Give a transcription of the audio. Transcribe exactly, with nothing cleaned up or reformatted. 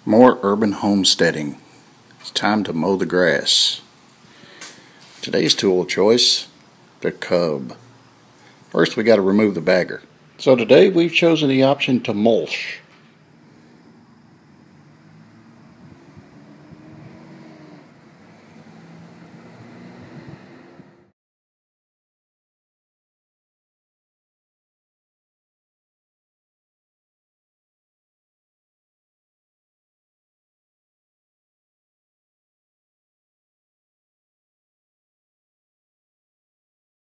More urban homesteading. It's time to mow the grass. Today's tool of choice, the cub. First we got to remove the bagger. So today we've chosen the option to mulch.